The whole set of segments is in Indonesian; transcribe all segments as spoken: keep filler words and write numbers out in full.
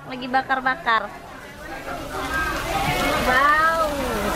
lagi bakar-bakar. Wow.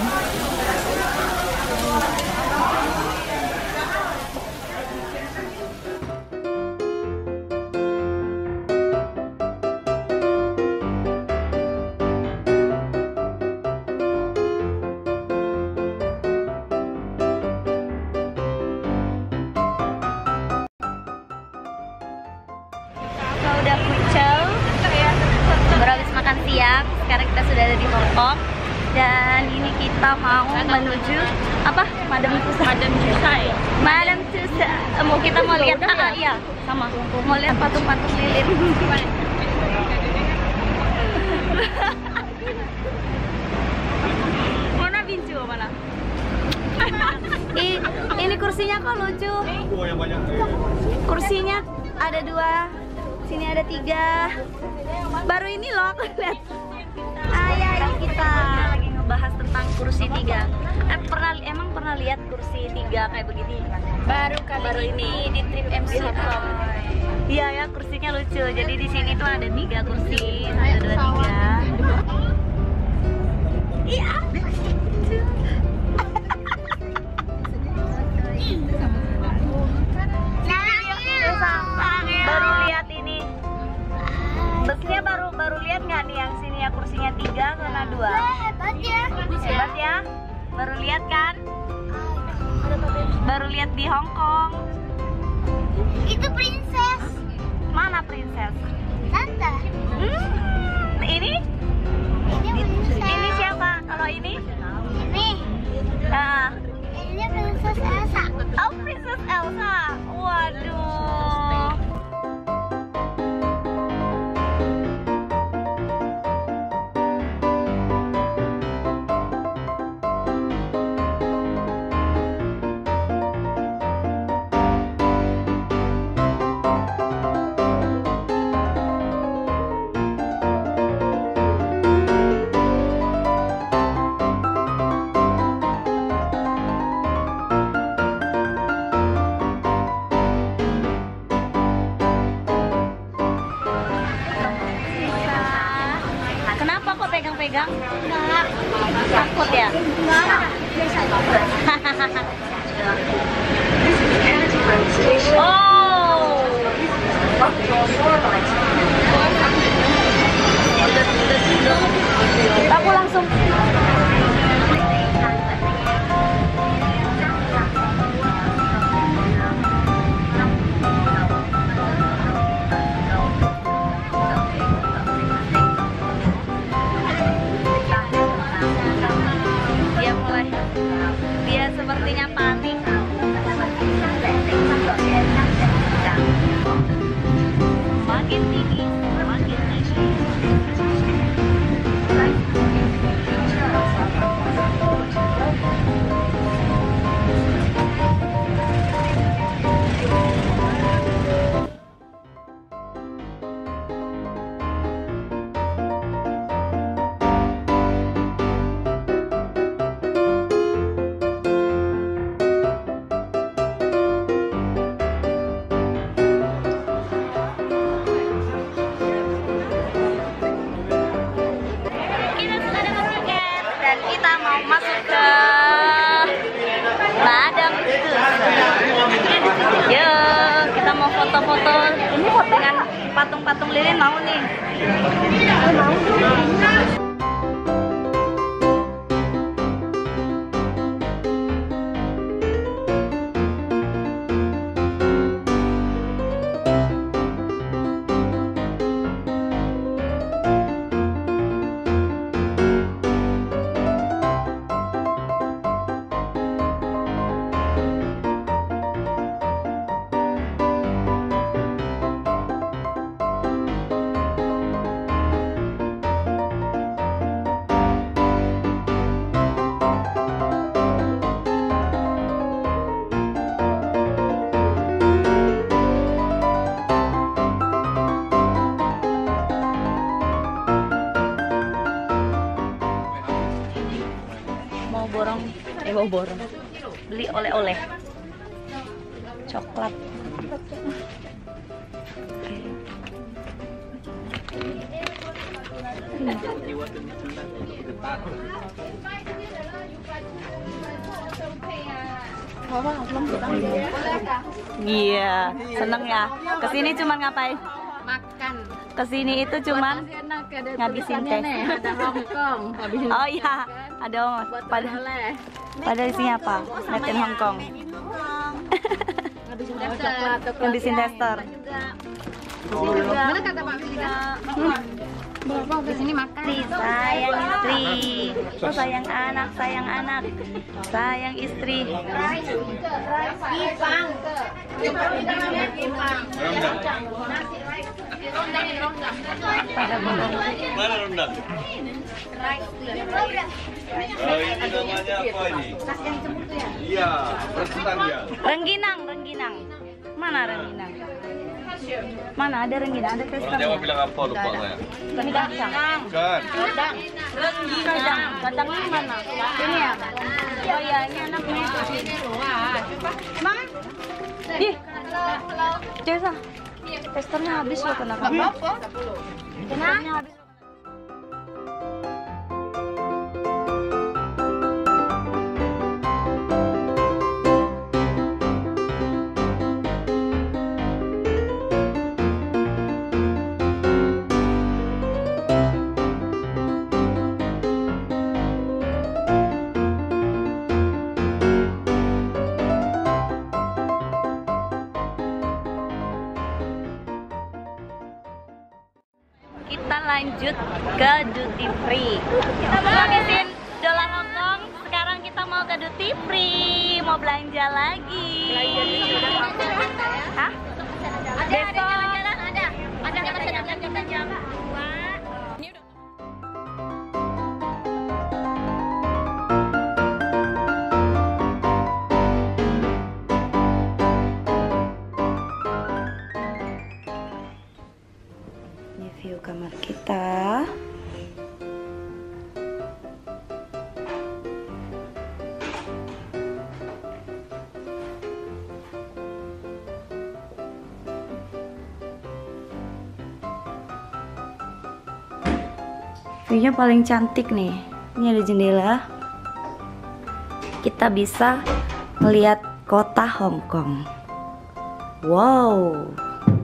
Udah kucel, baru habis makan siang. Sekarang kita sudah ada di Hongkong dan ini kita mau menuju apa? Madam Tussauds. Madam Tussauds. Madam Tussauds. Mau kita mau lihat ah, ah iya sama. Mau lihat patung-patung lilin. Mana Bincu mana? I, ini kursinya kok lucu. Kursinya ada dua. Sini ada tiga. Baru ini loh aku lihat. Ayah ini kita lagi ngebahas tentang kursi tiga. Eh, pernah emang pernah lihat kursi tiga kayak begini? Baru kali baru ini di trip M C Hongkong. Iya ya, kursinya lucu. Jadi di sini tuh ada tiga kursi, satu dua tiga. Iya. Baru lihat ini. Busnya baru baru lihat nggak nih yang sini ya kursinya tiga karena dua. Hebat ya. Hebat ya. Baru lihat kan? Baru lihat di Hong Kong. Itu princess. Mana princess? Tante. Hmm, ini? Ini princess. Ini siapa? Kalau ini? Ini. Nah. Ini princess Elsa. Oh, princess Elsa. Waduh. Kenapa kok pegang-pegang? Enggak. Takut ya? Enggak. Oh. Aku langsung. Dia mulai, dia sepertinya panik. Makin tinggi, makin tinggi. Kita mau masuk ke Madam Tussauds. Yo, kita mau foto-foto dengan patung-patung lilin, mau nih. borong, eh mau borong, beli oleh-oleh, coklat. Iya, seneng ya. Kesini cuman ngapain? Makan. Kesini itu cuman ngabisin teh. Ada Hongkong. Oh iya, ada pada pada isinya apa? Made in Hongkong. Ngabisin tester. Mana kata Pak Wilda? Di sini makan. Sayang istri, oh sayang anak, sayang anak, sayang istri. Mana rendang? Oh, ini namanya apa ini? Iya, persetan ya. Rengginang, rengginang. Mana rengginang? Mana ada rengginang? Ada Orang Jawa testernya. bilang apa lupa saya. Rengginang. Kan? Kadang. Kadang. Kadangnya mana? Ini ya? Oh iya, ini anaknya. Mang? Ih. Jasa. Testernya habis loh, kenapa? Apa? Testernya habis. Kita lanjut ke duty free. Kita mau habisin dolar Hongkong, sekarang kita mau ke duty free, mau belanja lagi. Hah? Ada, ada jalan-jalan, ada. Ada jalan-jalan kita jalan. Ini view kamar kita. View-nya paling cantik nih. Ini ada jendela. Kita bisa melihat kota Hong Kong. Wow.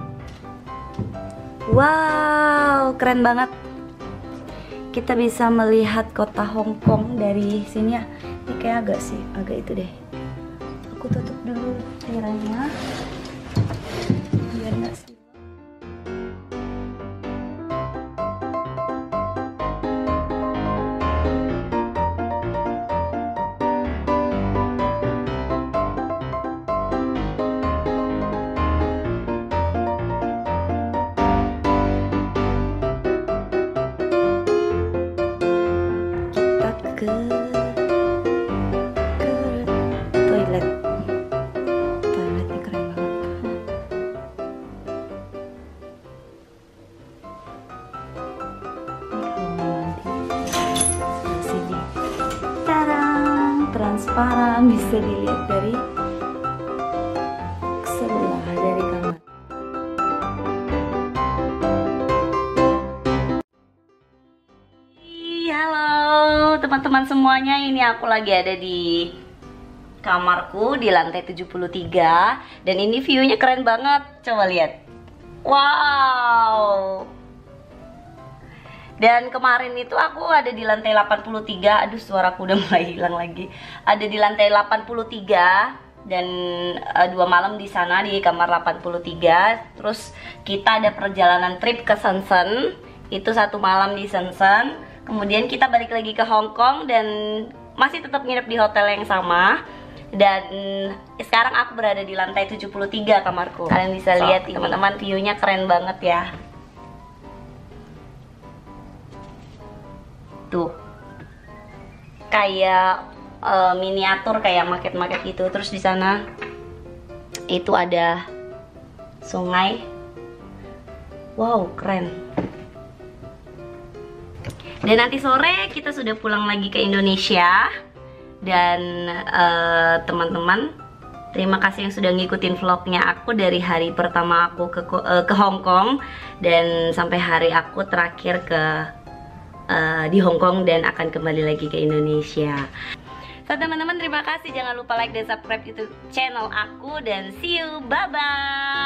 Wow, keren banget. Kita bisa melihat kota Hong Kong dari sini ya. Ini kayak agak sih, agak itu deh. Aku tutup dulu tirainya biar nggak sih. Ke, ke toilet. Toiletnya keren banget. Ini kalau mau mandi di sini, tarang, transparan, bisa dilihat dari sebelah dari kamar. Halo teman-teman semuanya, ini aku lagi ada di kamarku di lantai tujuh puluh tiga dan ini view-nya keren banget. Coba lihat. Wow. Dan kemarin itu aku ada di lantai delapan puluh tiga. Aduh, suaraku udah mulai hilang lagi. Ada di lantai delapan puluh tiga dan uh, dua malam di sana di kamar delapan puluh tiga. Terus kita ada perjalanan trip ke Shenzhen. Itu satu malam di Shenzhen. Kemudian kita balik lagi ke Hong Kong dan masih tetap nginep di hotel yang sama. Dan sekarang aku berada di lantai tujuh puluh tiga kamarku. Kalian bisa lihat teman-teman, view-nya keren banget ya. Tuh. Kayak uh, miniatur, kayak maket-maket gitu. Terus di sana itu ada sungai. Wow, keren. Dan nanti sore kita sudah pulang lagi ke Indonesia. Dan teman-teman, uh, terima kasih yang sudah ngikutin vlognya aku dari hari pertama aku ke uh, ke Hong Kong dan sampai hari aku terakhir ke uh, di Hong Kong dan akan kembali lagi ke Indonesia. So teman-teman, terima kasih, jangan lupa like dan subscribe YouTube channel aku dan see you, bye bye.